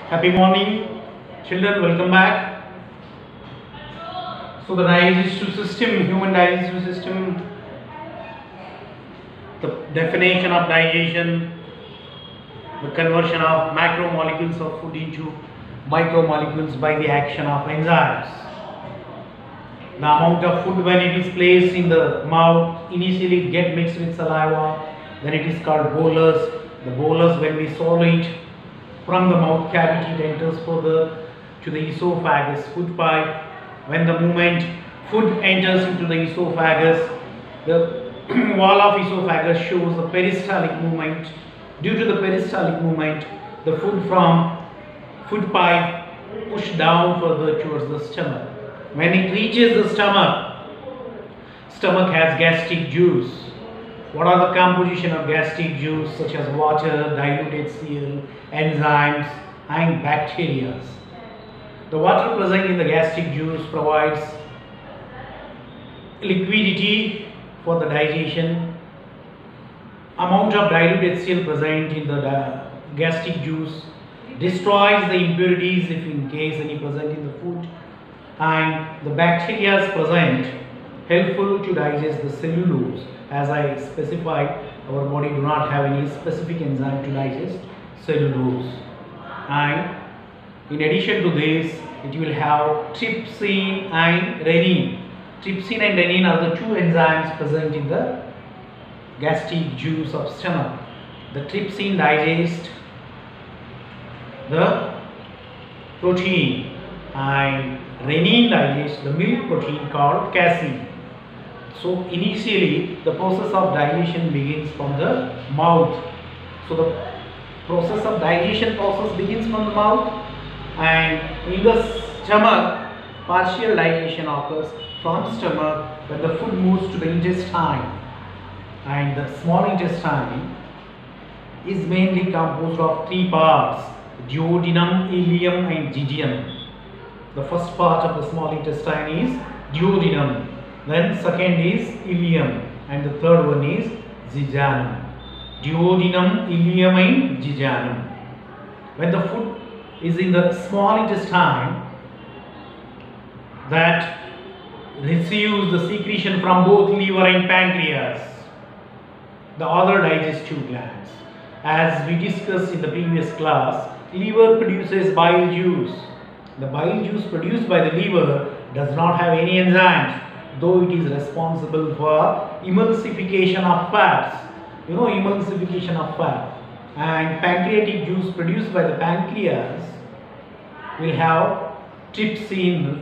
Happy morning, children. Welcome back. So the digestive system, human digestive system, the definition of digestion, the conversion of macromolecules of food into micromolecules by the action of enzymes. The amount of food when it is placed in the mouth initially get mixed with saliva, then it is called bolus. The bolus, when we swallow it from the mouth cavity, it enters further to the esophagus, food pipe. When the moment food enters into the esophagus, the wall of esophagus shows the peristaltic movement. Due to the peristaltic movement, the food from food pipe pushed down further towards the stomach. When it reaches the stomach has gastric juice. What are the composition of gastric juice, such as water, diluted HCl, enzymes and bacteria? The water present in the gastric juice provides liquidity for the digestion. Amount of diluted HCl present in the gastric juice destroys the impurities if in case any present in the food, and the bacteria present helpful to digest the cellulose. As I specified, our body do not have any specific enzyme to digest cellulose, and in addition to this, it will have trypsin and renin. Trypsin and renin are the two enzymes present in the gastric juice of stomach. The trypsin digests the protein and renin digests the milk protein called casein. So initially the process of digestion begins from the mouth. So the process of digestion begins from the mouth, and in the stomach partial digestion occurs from stomach when the food moves to the intestine, and the small intestine is mainly composed of three parts: duodenum, ileum and jejunum. The first part of the small intestine is duodenum, then second is ileum, and the third one is jejunum. Duodenum, ileum and jejunum. When the food is in the small intestine, that receives the secretion from both liver and pancreas, the other digestive glands. As we discussed in the previous class, liver produces bile juice. The bile juice produced by the liver does not have any enzymes, though it is responsible for emulsification of fats. You know, emulsification of fat. And pancreatic juice produced by the pancreas will have trypsin,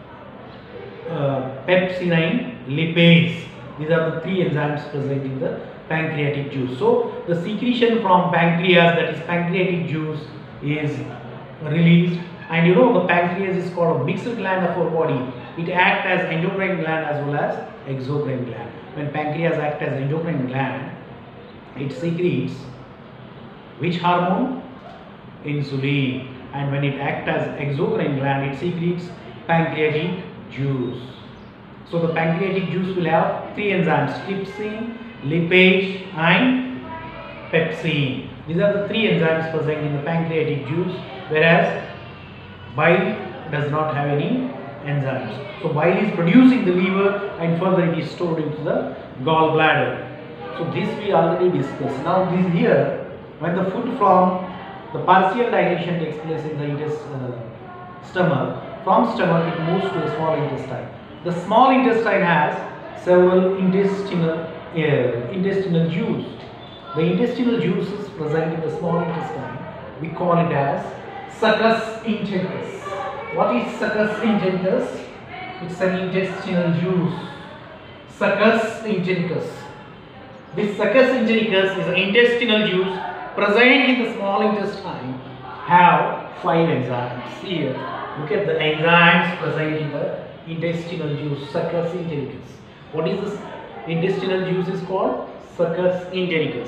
pepsin and lipase. These are the three enzymes present in the pancreatic juice. So the secretion from pancreas, that is pancreatic juice, is released. And you know, the pancreas is called a mixed gland of our body. It acts as endocrine gland as well as exocrine gland. When pancreas acts as endocrine gland, it secretes which hormone? Insulin. And when it acts as exocrine gland, it secretes pancreatic juice. So the pancreatic juice will have three enzymes: trypsin, lipase and pepsin. These are the three enzymes present in the pancreatic juice, whereas bile does not have any enzymes. So bile is produced in the liver and further it is stored into the gallbladder. So this we already discussed. Now this here, when the food from the partial digestion takes place in the stomach, from stomach it moves to the small intestine. The small intestine has several intestinal juice. The intestinal juice is present in the small intestine. We call it as succus ingenicus. What is succus ingenicus? It's an intestinal juice. Succus ingenicus. This succus ingenicus is an intestinal juice present in the small intestine. Have 5 enzymes. Here, look at the enzymes present in the intestinal juice, succus ingenicus. What is this intestinal juice is called? Succus ingenicus.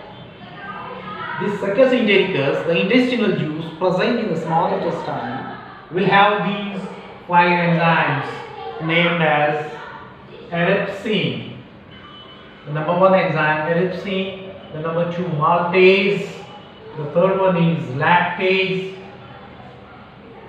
This succus ingenicus, the intestinal juice present in the small intestine, will have these 5 enzymes named as erepsin. The number 1 enzyme erepsin, the number 2 maltase, the third one is lactase,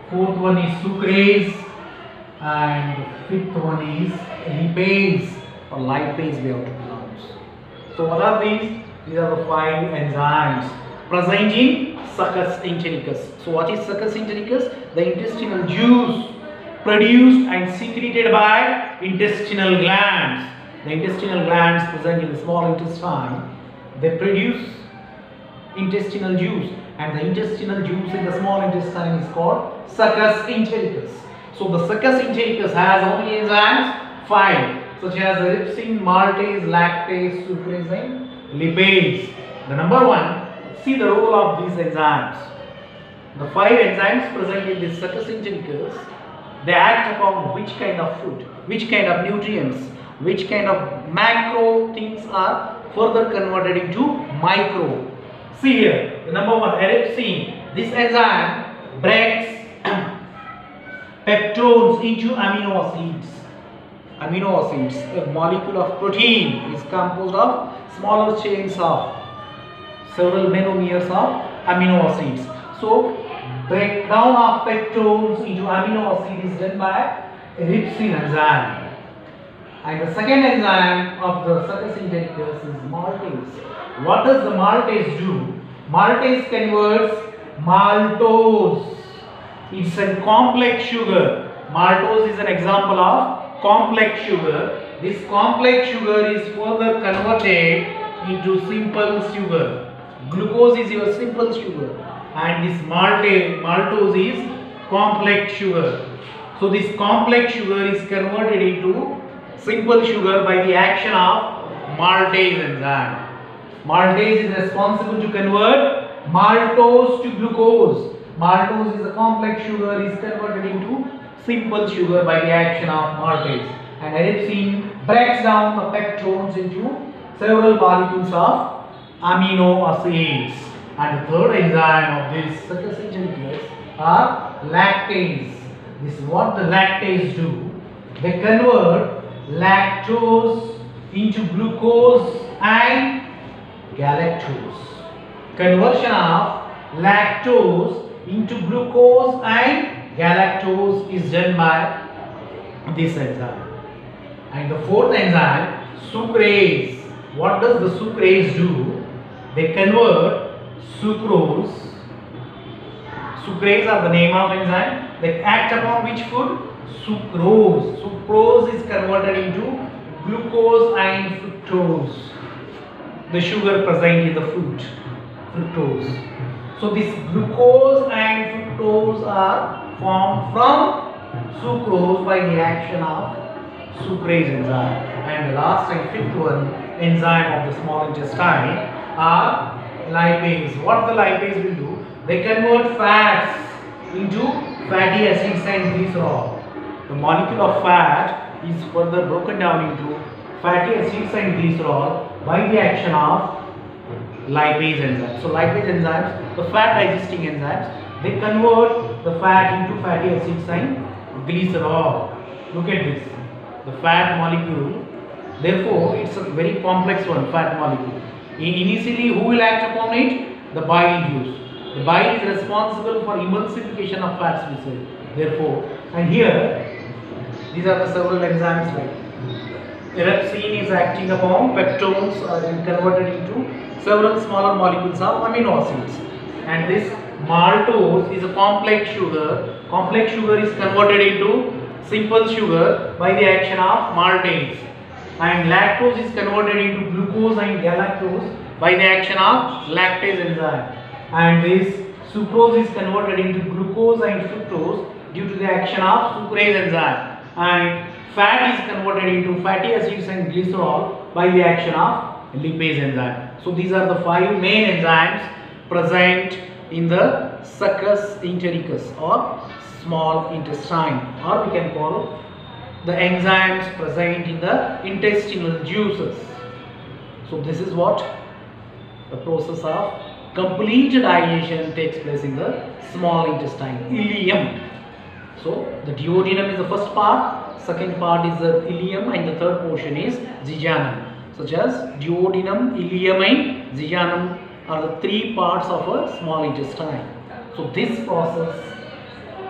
fourth one is sucrase, and fifth one is lipase or lipase we have to pronounce. So what are these? These are the 5 enzymes present in succus entericus. So what is succus entericus? The intestinal juice produced and secreted by intestinal glands. The intestinal glands present in the small intestine, they produce intestinal juice, and the intestinal juice in the small intestine is called succus entericus. So the succus entericus has how many enzymes? 5, such as ellipsin, maltase, lactase, sucrase and lipase. The number 1, see the role of these enzymes. The 5 enzymes present in this succus entericus, they act upon which kind of food, which kind of nutrients, which kind of macro things are further converted into micro. See here, the number 1, ellipsin. This enzyme breaks peptones into amino acids. Amino acids, a molecule of protein, is composed of smaller chains of several monomers of amino acids. So breakdown of peptones into amino acids is done by ellipsin enzyme. And the second enzyme of the succus entericus is maltase. What does the maltase do? Maltase converts maltose. It's a complex sugar. Maltose is an example of complex sugar. This complex sugar is further converted into simple sugar. Glucose is your simple sugar, and this maltose is complex sugar. So this complex sugar is converted into simple sugar by the action of maltase enzyme. Maltase is responsible to convert maltose to glucose. Maltose is a complex sugar, is converted into simple sugar by the action of maltase. And ellipsin breaks down the peptones into several molecules of amino acids. And the third enzyme of this succus entericus are lactase. This is what the lactase do. They convert lactose into glucose and galactose. Conversion of lactose into glucose and galactose is done by this enzyme. And the fourth enzyme, sucrase. What does the sucrase do? They convert sucrose. Sucrase are the name of enzyme. They act upon which food? Sucrose. Sucrose is converted into glucose and fructose, the sugar present in the fruit, fructose. So this glucose and fructose are formed from sucrose by the action of sucrase enzyme. And the last and fifth one, enzyme of the small intestine, are lipase. What the lipase will do? They convert fats into fatty acids and glycerol. The molecule of fat is further broken down into fatty acids and glycerol by the action of lipase enzymes. So lipase enzymes, the fat digesting enzymes, they convert the fat into fatty acids and glycerol. Look at this, the fat molecule. Therefore, it's a very complex one, fat molecule. Initially, who will act upon it? The bile juice. The bile is responsible for emulsification of fats, we say. Therefore, and here, these are the several enzymes like ellipsin is acting upon peptones and converted into several smaller molecules of amino acids. And this maltose is a complex sugar. Complex sugar is converted into simple sugar by the action of maltase. And lactose is converted into glucose and galactose by the action of lactase enzyme. And this sucrose is converted into glucose and fructose due to the action of sucrase enzyme. And fat is converted into fatty acids and glycerol by the action of lipase enzyme. So these are the 5 main enzymes present in the succus entericus or small intestine, or we can call the enzymes present in the intestinal juices. So this is what the process of complete digestion takes place in the small intestine, ileum. So the duodenum is the first part, second part is the ileum, and the third portion is jejunum. Such as duodenum, ileum and jejunum are the 3 parts of a small intestine. So this process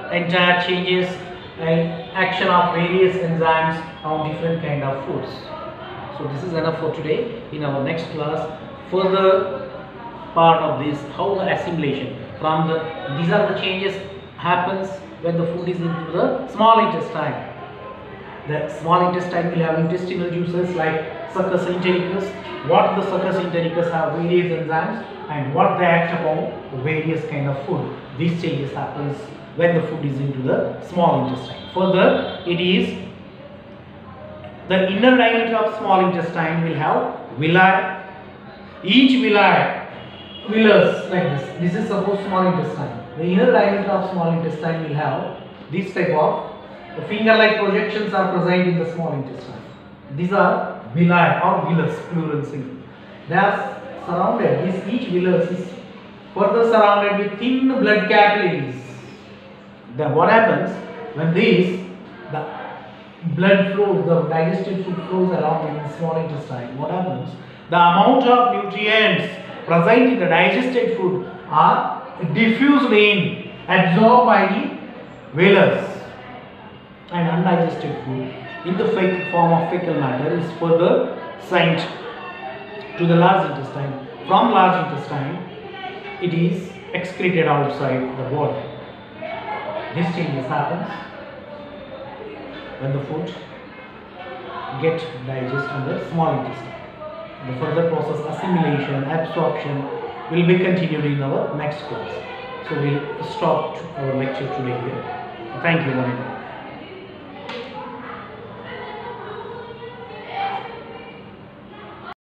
entire changes and action of various enzymes on different kind of foods. So this is enough for today. In our next class, further part of this, how the assimilation from the, these are the changes happens when the food is into the small intestine. The small intestine will have intestinal juices like succus entericus. What the succus entericus have various enzymes and what they act upon various kind of food. These changes happens when the food is into the small intestine. Further, it is the inner diameter of small intestine will have villi. Each villus like this. This is suppose small intestine. The inner diameter of small intestine will have this type of finger-like projections are present in the small intestine. These are villi or villus, plural single. They are surrounded. Each villus is further surrounded with thin blood capillaries. Then what happens when the blood flows, the digested food flows along in the small intestine? What happens? The amount of nutrients present in the digested food are diffused in, absorbed by the villus, and undigested food in the form of fecal matter is further sent to the large intestine. From large intestine, it is excreted outside the body. This changes happens when the food get digested in the small intestine. The further process, assimilation, absorption, will be continued in our next class. So we'll stop our lecture today here. Thank you very much.